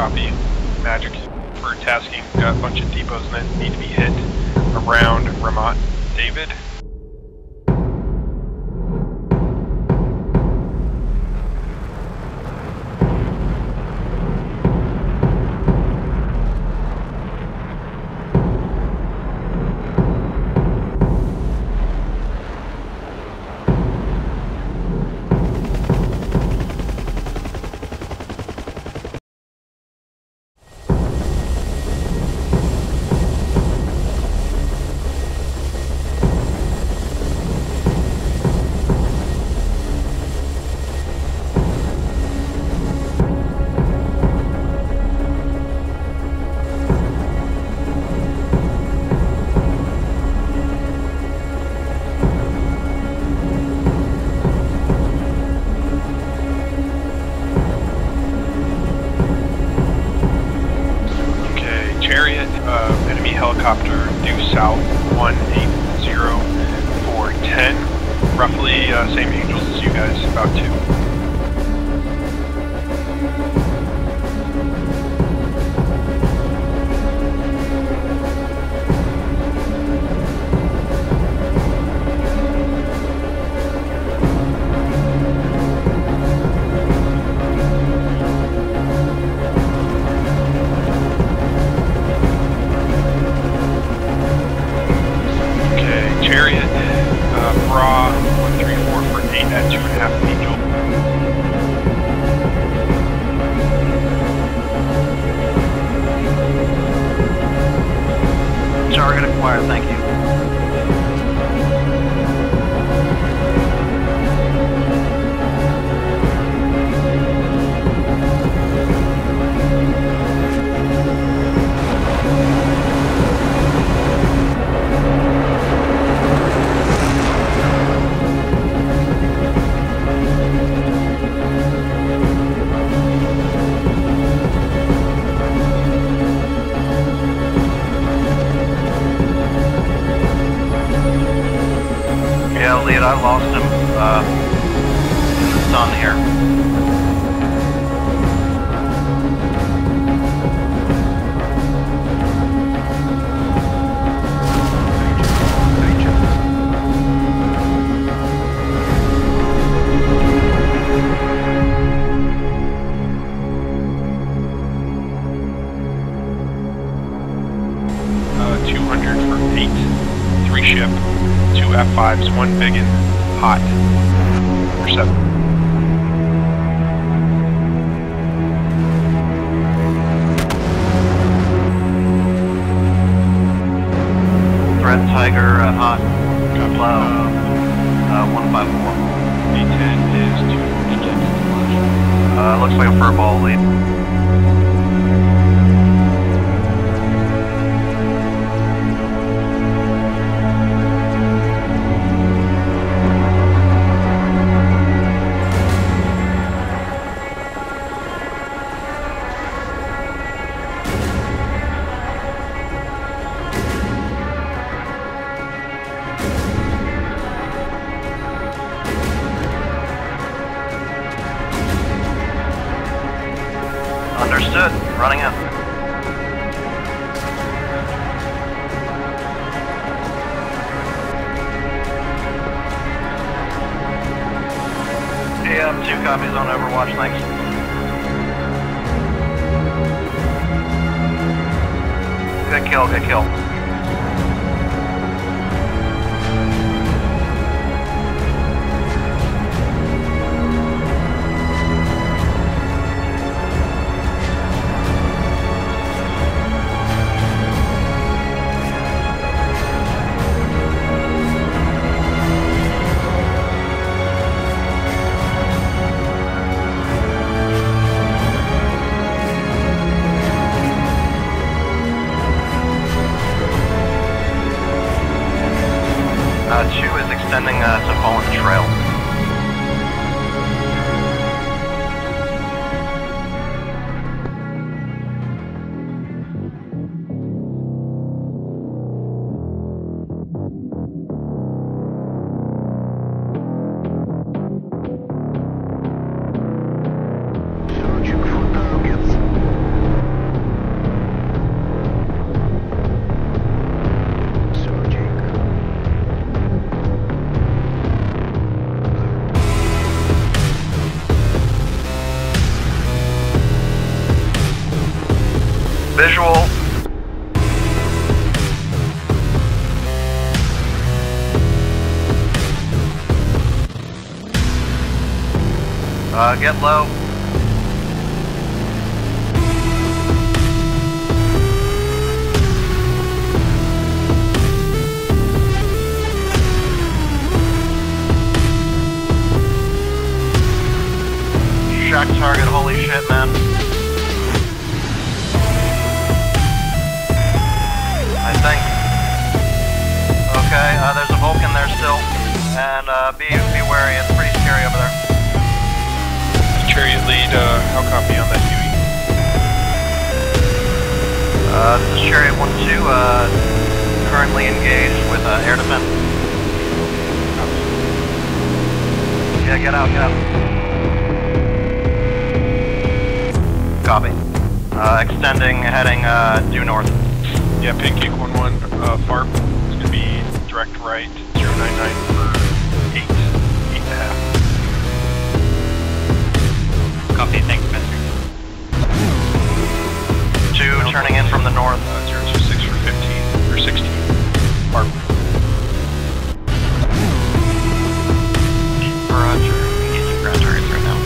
Copy. Magic. We're tasking. Got a bunch of depots that need to be hit around Ramat. David? Chariot, enemy helicopter due south 180-410. Roughly same angels as you guys, about 2. Chariot, Bra 134 for 8 at 2.5 Angel. Target acquired, thank you. Yeah, lead, I lost him. It's on here. Uh, 200 for 8, 3 ship. 2 F5s, 1 biggin, hot, for 7. Threat Tiger, hot, low, 154. A10 is 2 Looks like a furball lead. Understood. Running in. Yeah, 2 copies on Overwatch, thanks. Good kill, good kill. Chu is extending to Fallen Trail. Searching for targets. Get low. Shack target, holy shit, man. I think. Okay, there's a Vulcan there still. And be wary, it's pretty scary over there. Chariot lead, how copy on that Huey? This is Chariot 1-2, currently engaged with air defense. Yeah, get out, get out. Copy. Extending, heading due north. Yeah, Pancake 1-1, FARP is going to be direct right, 099 for 8.5. Copy, thanks, Spencer. 2 turning in from the north. 026 for 15, or 16, FARP. Roger, engaging ground targets right now.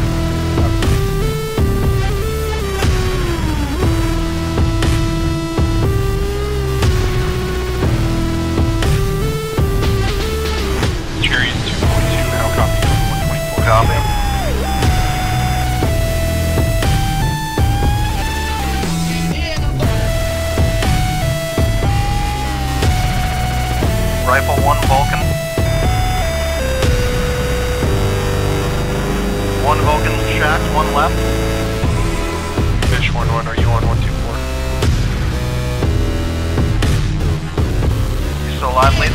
Chariot 2.2, how copy on 124? Copy. Rifle 1 Vulcan. 1 Vulcan shack, 1 left. Fish 1-1, are you on 124? You still alive, lead?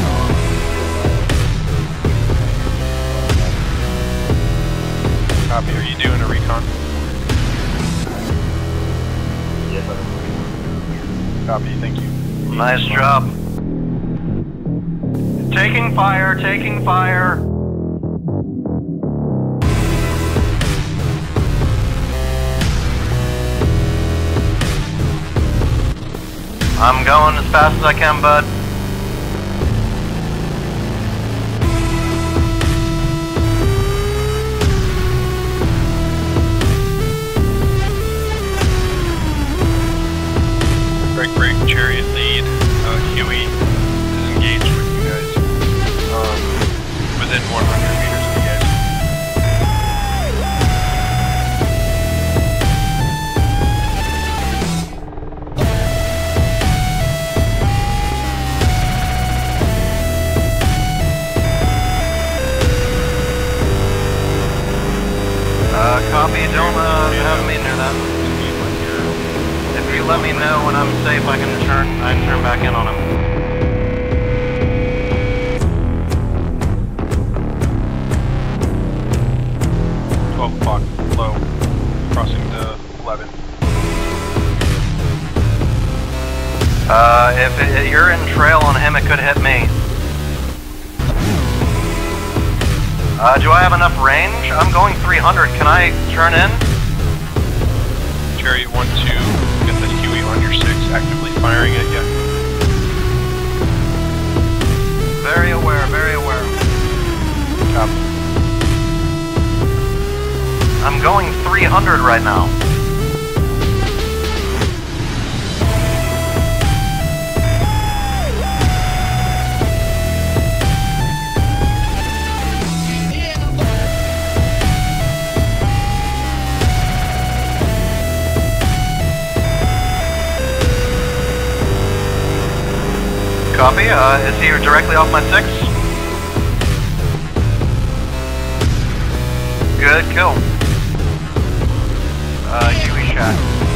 Copy, are you doing a recon? Yes, sir. Copy, thank you. Nice job. Taking fire, taking fire. I'm going as fast as I can, bud. Break, Chariot lead, Huey is engaged with you guys, within 100 meters of you guys. Copy, don't have me near that. If you let me know when I'm safe, I can turn back in on him. 12 o'clock, low, crossing to 11. If you're in trail on him, it could hit me. Do I have enough range? I'm going 300. Can I turn in? Chariot 1-2, get the Huey on your 6, actively firing at you. Very aware, very aware. Copy. I'm going 300 right now. Copy, is he directly off my 6? Good kill. Huey shack.